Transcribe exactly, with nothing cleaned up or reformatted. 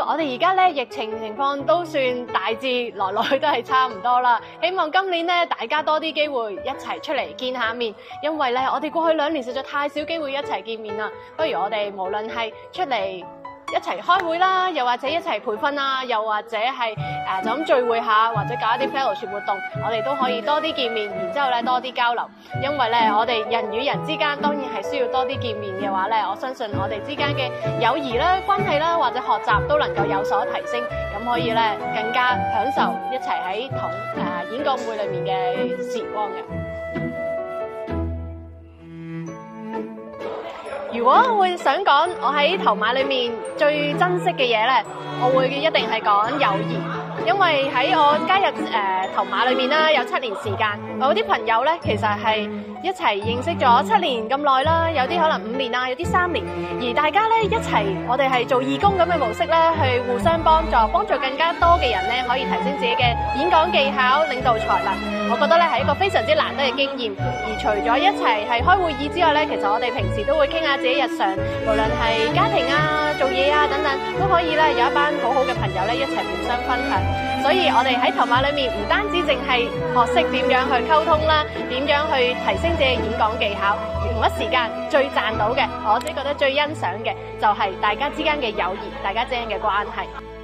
我哋而家咧疫情情況都算大致來來都係差唔多啦。希望今年咧大家多啲機會一齊出嚟見下面，因為咧我哋過去兩年實在太少機會一齊見面啦。不如我哋無論係出嚟一齊開會啦，又或者一齊培訓啦，又或者係誒、呃、就咁聚會下，或者搞一啲 fellowship 活動，我哋都可以多啲見面，然之後咧多啲交流。因為咧我哋人與人之間當然係需要多啲見面嘅話咧，我相信我哋之間嘅友誼啦、關係啦或者學習都能夠有所提升，咁可以咧更加享受一齊喺同誒演講會裏面嘅時光嘅。如果我會想講我喺頭馬裏面最珍惜嘅嘢咧，我會一定係講友誼，因為喺我加入誒頭馬裏面啦，有七年時間，我啲朋友咧其實係一齊認識咗七年咁耐啦，有啲可能五年啊，有啲三年，而大家咧一齊，我哋係做義工咁嘅模式咧，去互相幫助，幫助更加多嘅人咧，可以提升自己嘅演講技巧、領導才能。我覺得咧係一個非常之難得嘅經驗。而除咗一齊係開會議之外咧，其實我哋平時都會傾下自己日常，無論係家庭啊、做嘢啊等等，都可以咧有一班好好嘅朋友咧一齊互相分享。所以我哋喺頭馬裏面唔單止淨係學識點樣去溝通啦，點樣去提升自己嘅演講技巧，而同一時間最賺到嘅，我自己覺得最欣賞嘅就係大家之間嘅友誼，大家之間嘅關係。